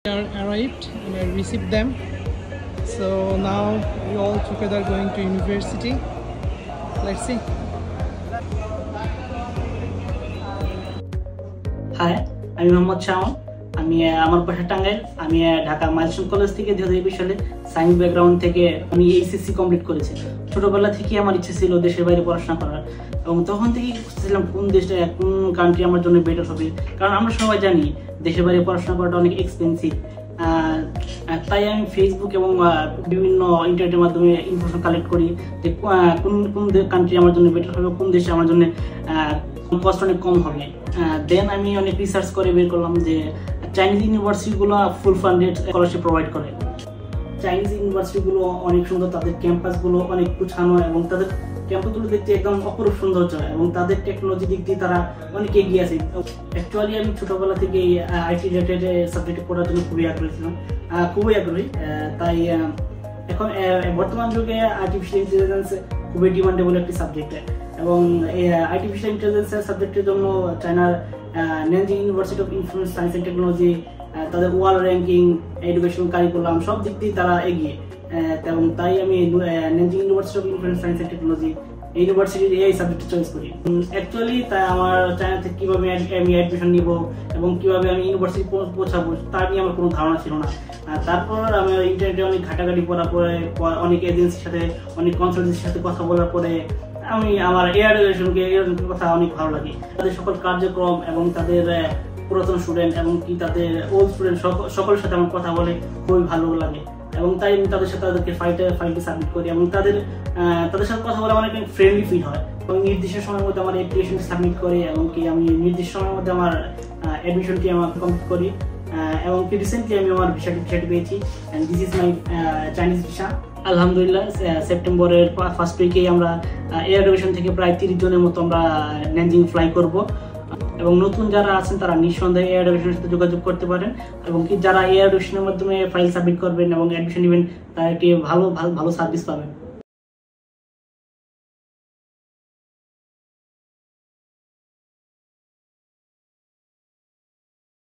are arrived and I received them. So now we all together going to university. Let's see. Hi, আমি মোহাম্মদ শাওন। আমি আমার বাসা টাঙ্গাইল। আমি Dhaka milestone college থেকে 2020 সালে সায়েন্স ব্যাকগ্রাউন্ড থেকে আমি এইচএসসি কমপ্লিট করেছি। ছোটবেলা থেকে আমার ইচ্ছে ছিল দেশের বাইরে পড়াশোনা করার, এবং তখন থেকেই খুঁজছিলাম কোন দেশে কোন কান্ট্রি আমার জন্য বেটার হবে, কারণ আমরা সবাই জানি দেশের বাইরে পড়াশোনা করাটা অনেক এক্সপেন্সিভ। তাই আমি ফেসবুক এবং বিভিন্ন ইন্টারনেটের মাধ্যমে ইনফরমেশন কালেক্ট করি যে কোন কোন কান্ট্রি আমার জন্য বেটার হবে, কোন দেশে আমার জন্য কস্ট অনেক কম হবে। দেন আমি অনেক রিসার্চ করে বের করলাম যে চাইনিজ ইউনিভার্সিটিগুলো ফুল ফান্ডেড স্কলারশিপ প্রোভাইড করে। চাইনিজ ইউনিভার্সিটিগুলো অনেক সুন্দর, তাদের ক্যাম্পাসগুলো অনেক গুছানো এবং তাদের ক্যাম্পাসগুলো দেখতে একদম অপরূপ সৌন্দর্য, এবং তাদের টেকনোলজি দিক দিয়ে তারা অনেক এগিয়ে আছে। অ্যাকচুয়ালি আমি ছোটবেলা থেকে আইটি রিলেটেড সাবজেক্টে পড়ার জন্য খুবই আগ্রহী ছিলাম, তাই এখন বর্তমান যুগে আর্টিফিশিয়াল ইন্টেলিজেন্স খুবই ডিমান্ডেবল একটি সাবজেক্ট, এবং এই আর্টিফিশিয়াল ইন্টেলিজেন্সের সাবজেক্টের জন্য চায়নার Nanjing University of Information Science and Technology তাদের ওয়ার্ল্ড র্যাঙ্কিং, এডুকেশন কারিকুলাম সব দিক দিয়ে তারা এগিয়ে, এবং তাই আমি Nanjing University of Information Science and Technology এই ইউনিভার্সিটির এই সাবজেক্ট চয়েস করি। অ্যাকচুয়ালি তাই আমার চায়না থেকে কীভাবে আমি অ্যাডমিশন নিব এবং কীভাবে আমি ইউনিভার্সিটি পৌঁছাবো তার নিয়ে আমার কোনো ধারণা ছিল না। তারপর আমি ইন্টারনেটে অনেক ঘাটাঘাটি করার পরে, অনেক এজেন্সির সাথে, অনেক কনসালটেন্সির সাথে কথা বলার পরে আমি আমার এয়ার কথা অনেক ভালো লাগে। তাদের সকল কার্যক্রম এবং তাদের পুরাতন স্টুডেন্ট এবং কি তাদের ওল্ড স্টুডেন্ট সকলের সাথে আমার কথা বলে খুবই ভালো লাগে, এবং তাই আমি তাদের সাথে তাদেরকে ফাইলটি সাবমিট করি, এবং তাদের সাথে কথা বলে অনেক ফ্রেন্ডলি ফিল হয়। এবং নির্দিষ্ট সময়ের মধ্যে আমার অ্যাপ্লিকেশনটি সাবমিট করি, এবং কি আমি নির্দিষ্ট সময়ের মধ্যে আমার অ্যাডমিশনটি আমার কমপ্লিট করি, এবং কি রিসেন্টলি আমি আমার ভিসাটি পেয়েছি, and this is my Chinese visa. আলহামদুলিল্লাহ সেপ্টেম্বরের ফার্স্ট উইকেই আমরা এয়ার এডুকেশন থেকে প্রায় 30 জনের মতো আমরা ন্যানজিং ফ্লাই করব, এবং নতুন যারা আছেন তারা নিঃসন্দেহে এয়ার এডুকেশনের সাথে যোগাযোগ করতে পারেন, এবং কি যারা এয়ার এডুকেশনের মাধ্যমে ফাইল সাবমিট করবেন এবং অ্যাডমিশন নেবেন তারা একটি ভালো সার্ভিস পাবেন।